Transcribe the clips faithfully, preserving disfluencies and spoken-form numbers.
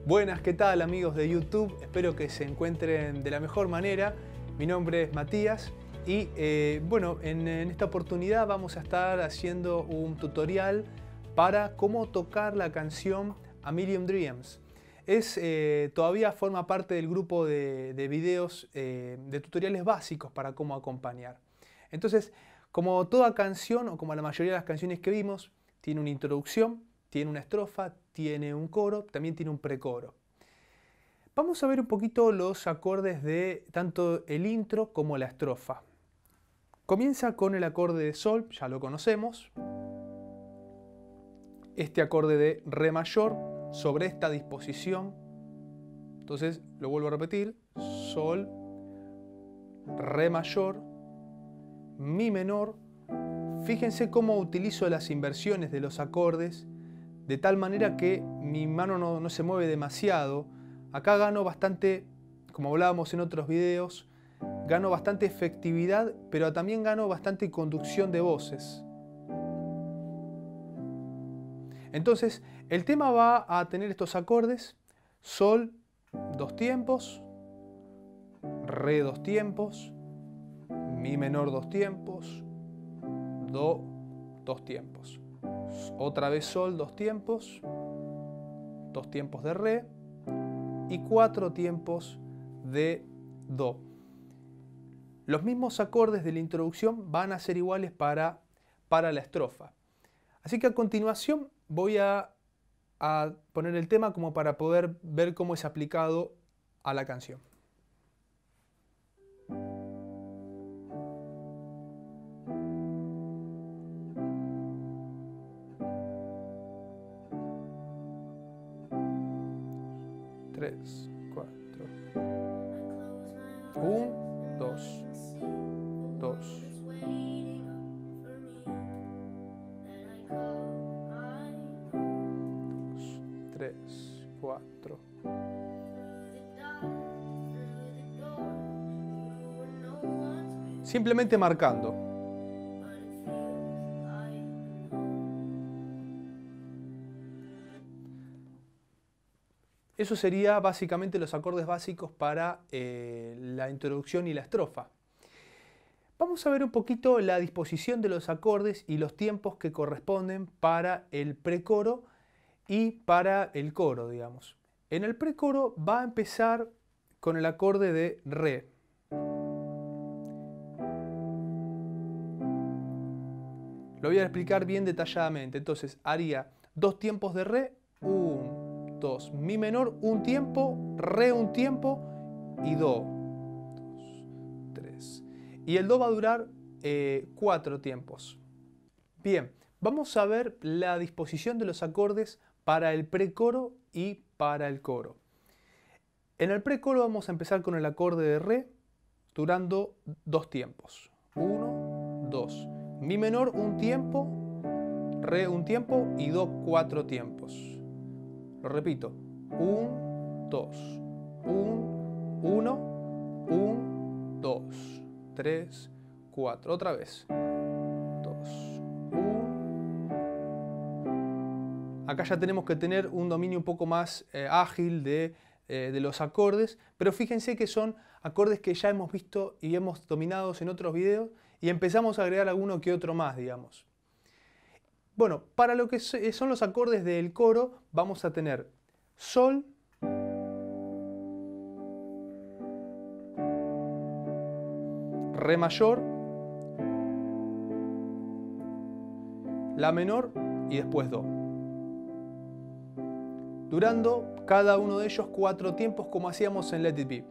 Buenas, ¿qué tal amigos de YouTube? Espero que se encuentren de la mejor manera. Mi nombre es Matías y eh, bueno, en, en esta oportunidad vamos a estar haciendo un tutorial para cómo tocar la canción A Million Dreams. Es, eh, todavía forma parte del grupo de, de videos eh, de tutoriales básicos para cómo acompañar. Entonces, como toda canción o como la mayoría de las canciones que vimos, tiene una introducción, tiene una estrofa, tiene un coro, también tiene un precoro. Vamos a ver un poquito los acordes de tanto el intro como la estrofa. Comienza con el acorde de sol, ya lo conocemos. Este acorde de re mayor sobre esta disposición. Entonces lo vuelvo a repetir. Sol, re mayor, mi menor. Fíjense cómo utilizo las inversiones de los acordes de tal manera que mi mano no, no se mueve demasiado. Acá gano bastante, como hablábamos en otros videos, gano bastante efectividad, pero también gano bastante conducción de voces. Entonces, el tema va a tener estos acordes: sol, dos tiempos, re, dos tiempos, mi menor, dos tiempos, do, dos tiempos. Otra vez sol, dos tiempos, dos tiempos de re y cuatro tiempos de do. Los mismos acordes de la introducción van a ser iguales para, para la estrofa. Así que a continuación voy a, a poner el tema como para poder ver cómo es aplicado a la canción. tres, cuatro. uno, dos, dos. tres, cuatro. Simplemente marcando. Eso sería básicamente los acordes básicos para eh, la introducción y la estrofa. Vamos a ver un poquito la disposición de los acordes y los tiempos que corresponden para el precoro y para el coro, digamos. En el precoro va a empezar con el acorde de re. Lo voy a explicar bien detalladamente. Entonces haría dos tiempos de re, un, dos, mi menor, un tiempo, re un tiempo y do. dos, tres. Y el do va a durar eh, cuatro tiempos. Bien, vamos a ver la disposición de los acordes para el precoro y para el coro. En el precoro vamos a empezar con el acorde de re, durando dos tiempos. uno, dos. Mi menor, un tiempo, re, un tiempo y do, cuatro tiempos. Lo repito. uno, dos. uno, uno, uno, dos, tres, cuatro. Otra vez. dos, uno. Acá ya tenemos que tener un dominio un poco más eh, ágil de, eh, de los acordes, pero fíjense que son acordes que ya hemos visto y hemos dominado en otros videos y empezamos a agregar alguno que otro más, digamos. Bueno, para lo que son los acordes del coro vamos a tener sol, re mayor, la menor y después do. Durando cada uno de ellos cuatro tiempos como hacíamos en Let It Be.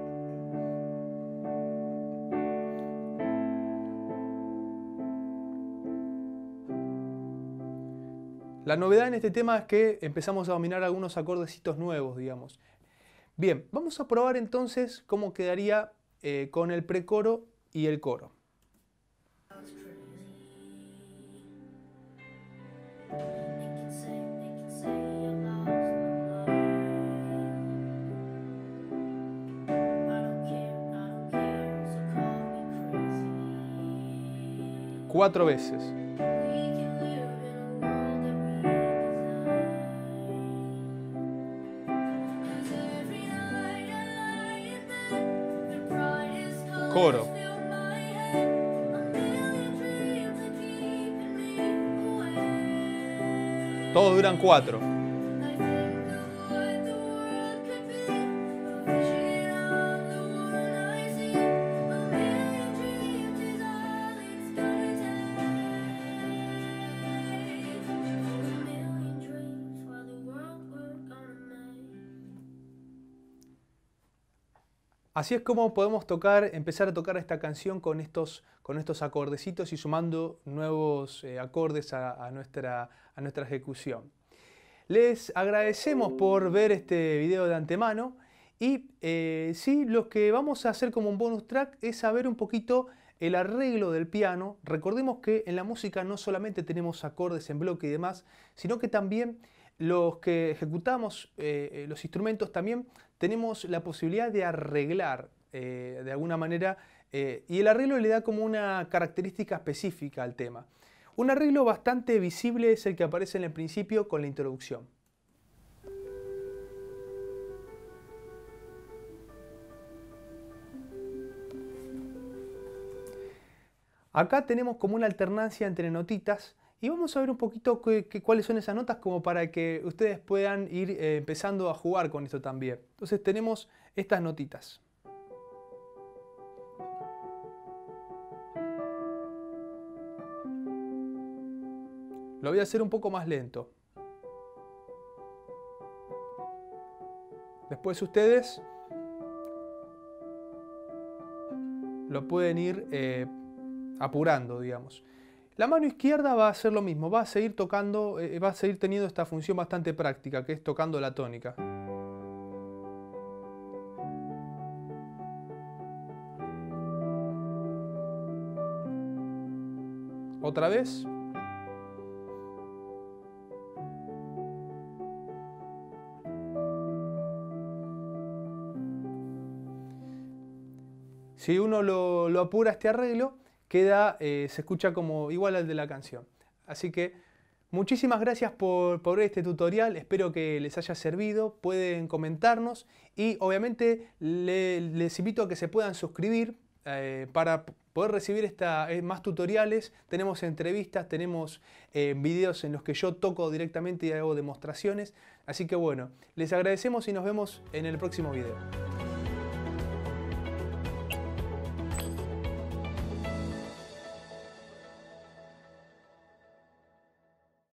La novedad en este tema es que empezamos a dominar algunos acordecitos nuevos, digamos. Bien, vamos a probar entonces cómo quedaría eh, con el precoro y el coro. Cuatro veces. Coro. Todos duran cuatro. Así es como podemos tocar, empezar a tocar esta canción con estos, con estos acordecitos y sumando nuevos eh, acordes a, a, nuestra, a nuestra ejecución. Les agradecemos por ver este video de antemano y eh, sí, lo que vamos a hacer como un bonus track es saber un poquito el arreglo del piano. Recordemos que en la música no solamente tenemos acordes en bloque y demás, sino que también los que ejecutamos eh, los instrumentos también tenemos la posibilidad de arreglar eh, de alguna manera eh, y el arreglo le da como una característica específica al tema. Un arreglo bastante visible es el que aparece en el principio con la introducción. Acá tenemos como una alternancia entre notitas y vamos a ver un poquito qué, qué, cuáles son esas notas como para que ustedes puedan ir eh, empezando a jugar con esto también. Entonces tenemos estas notitas. Lo voy a hacer un poco más lento. Después ustedes lo pueden ir eh, apurando, digamos. La mano izquierda va a hacer lo mismo, va a seguir tocando, eh, va a seguir teniendo esta función bastante práctica, que es tocando la tónica. Otra vez. Si uno lo, lo apura este arreglo, queda, eh, se escucha como igual al de la canción. Así que muchísimas gracias por, por ver este tutorial, espero que les haya servido, pueden comentarnos y obviamente le, les invito a que se puedan suscribir eh, para poder recibir esta, eh, más tutoriales. Tenemos entrevistas, tenemos eh, videos en los que yo toco directamente y hago demostraciones. Así que bueno, les agradecemos y nos vemos en el próximo video.